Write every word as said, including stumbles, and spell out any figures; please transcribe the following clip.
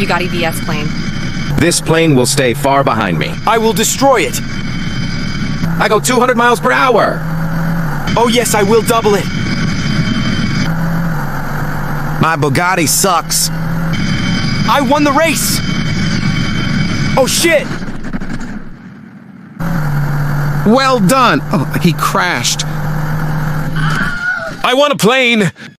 Bugatti V S plane. This plane will stay far behind me. I will destroy it. I go two hundred miles per hour. Oh yes, I will double it. My Bugatti sucks. I won the race. Oh shit! Well done. Oh, he crashed. I want a plane!